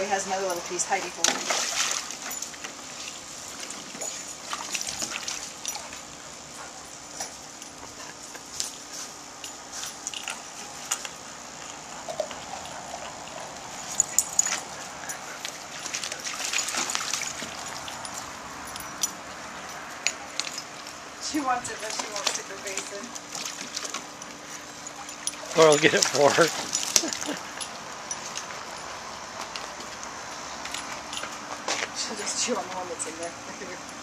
has another little piece. Heidi for me. She wants it, but she won't stick her face in. Or I'll get it for her. She'll just chew on the one that's in there.